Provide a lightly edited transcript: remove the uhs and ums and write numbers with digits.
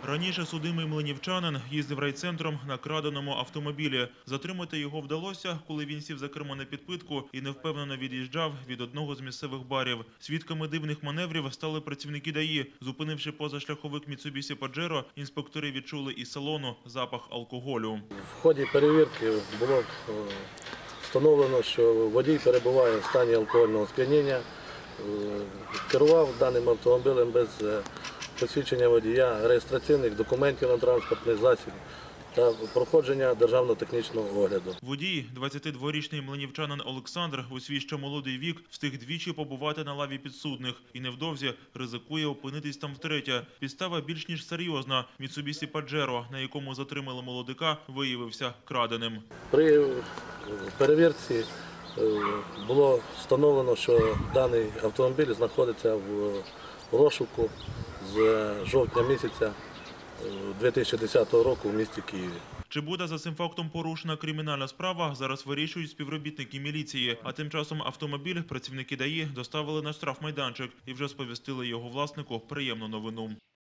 Раніше судимий млинівчанин їздив райцентром на краденому автомобілі. Затримати його вдалося, коли він сів за кермо на підпитку і невпевнено від'їжджав від одного з місцевих барів. Свідками дивних маневрів стали працівники ДАІ. Зупинивши позашляховик Mitsubishi Pajero, інспектори відчули із салону запах алкоголю. В ході перевірки було встановлено, що водій перебуває в стані алкогольного сп'яніння, керував даним автомобілем без посвідчення водія, реєстраційних документів на транспортний засіб та проходження державно-технічного огляду. Водій, 22-річний млинівчанин Олександр, у свій ще молодий вік, встиг двічі побувати на лаві підсудних і невдовзі ризикує опинитись там втретє. Підстава більш ніж серйозна. Mitsubishi Pajero, на якому затримали молодика, виявився краденим. При перевірці було встановлено, що даний автомобіль знаходиться в розшуку з жовтня місяця 2010 року в місті Києві. Чи буде за цим фактом порушена кримінальна справа, зараз вирішують співробітники міліції. А тим часом автомобіль працівники ДАІ доставили на штрафмайданчик і вже сповістили його власнику приємну новину.